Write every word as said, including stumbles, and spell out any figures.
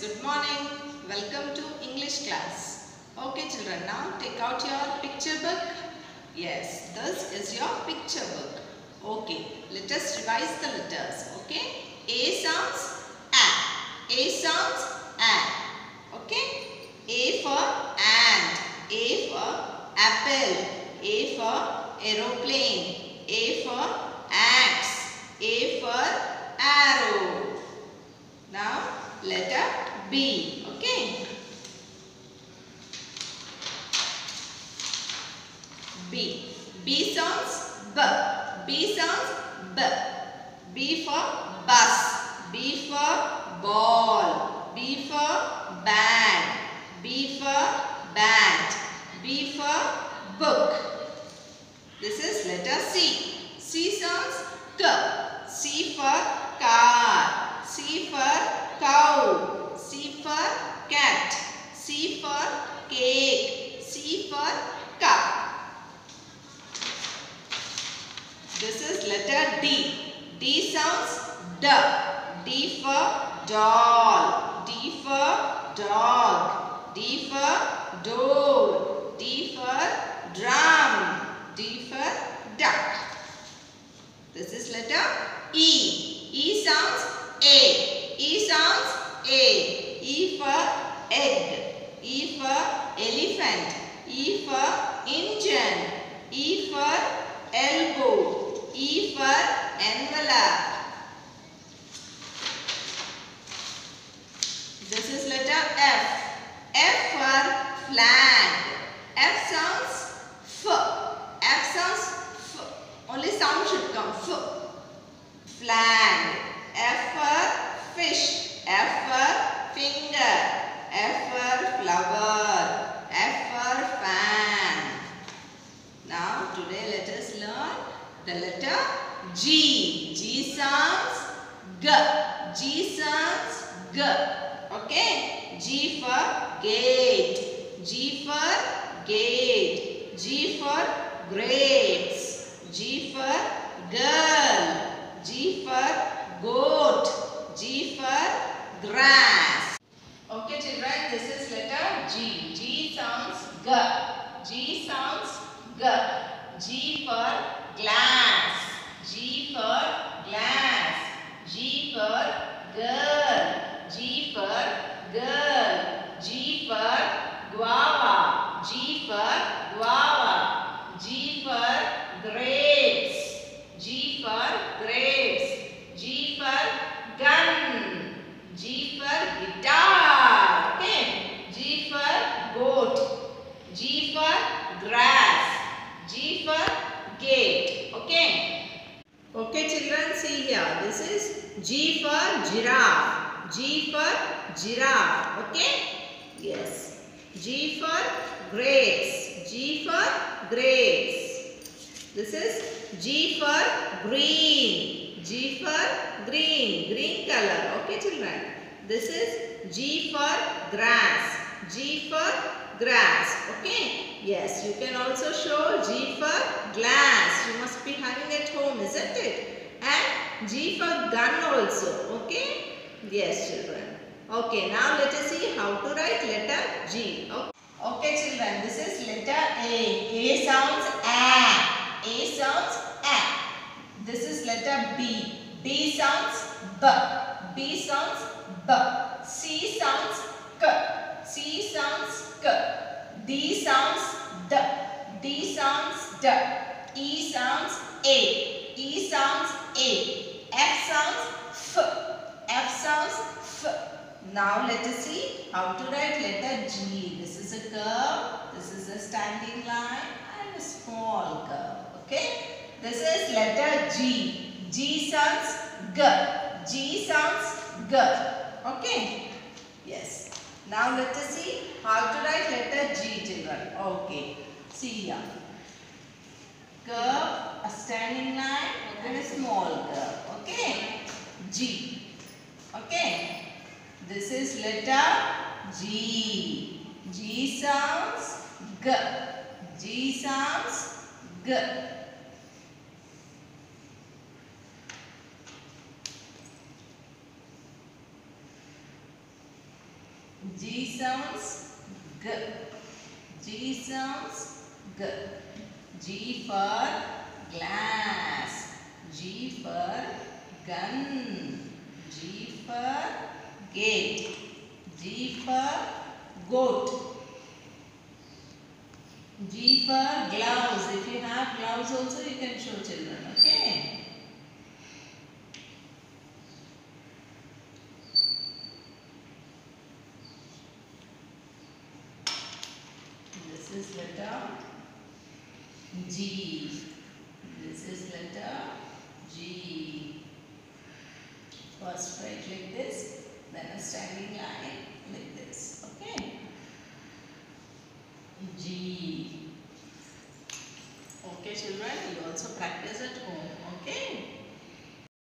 good morning. Welcome to English class. Okay children, now take out your picture book. Yes, this is your picture book. Okay, let us revise the letters. Okay, A sounds A. A sounds A. Okay, A for ant. A for apple. A for aeroplane. A for axe. A for arrow. Now letter B. Okay. B. B sounds B. B sounds B. B for bus. B for ball. B for bag. B for bat. B for book. This is letter C. C sounds K. C for car. C for cow. C for cat. C for cake. C for cup. This is letter D. D sounds D. D for doll. D for dog. D for door. D for drum. D for duck. This is letter E. E sounds A. E sounds A. E for egg. E for elephant. E for engine. E for elbow. E for envelope. This is letter F. F for flag. F sounds F. F sounds F. Only sound should come. F. Flag. F for fish. F for finger. F for flower. F for fan. Now today let us learn the letter G. G sounds G. G sounds G. Okay. G for gate. G for gate. G for grapes. G for girl. G for goat. G for grass. Okay children, this is letter G. G sounds G. G sounds G. G for glass. G for glass. G for girl. G for girl. G for guava. G for guava. G for grapes. G for grapes. G for gun. G for guitar. Okay. G for goat. G for grass. G for gate. Okay. Okay children, see here. This is G for giraffe. G for giraffe. Okay. Yes. G for grapes. G for grapes. This is G for green. G for green. Green color. Okay children. This is G for grass. G for grass. Okay. Yes, you can also show G for glass. You must be having at home, isn't it? And G for gun also. Okay. Yes children. Okay. Now let us see how to write letter G. Okay, okay children. This is letter A. A sounds A. A sounds A. This is letter B. B sounds B. B sounds B. C sounds K. C sounds K. D sounds D. D sounds D. E sounds A. E sounds A. F sounds F. F sounds F. Now let us see how to write letter G. This is a curve. This is a standing line and a small curve. Okay. This is letter G. G sounds G. G sounds G. Okay. Yes. Now let us see how to write letter G children. Okay. See here. Curve, a standing line and a small curve. Okay. G. Okay. This is letter G. G sounds G. G sounds G. G sounds G. G sounds G. G for glass. G for gun. G for gate. G for goat. G for gloves. If you have gloves also, you can show children. Okay. This is letter G. This is letter G. First write like this, then a standing line like this. Okay. G. Okay children, you also practice at home. Okay.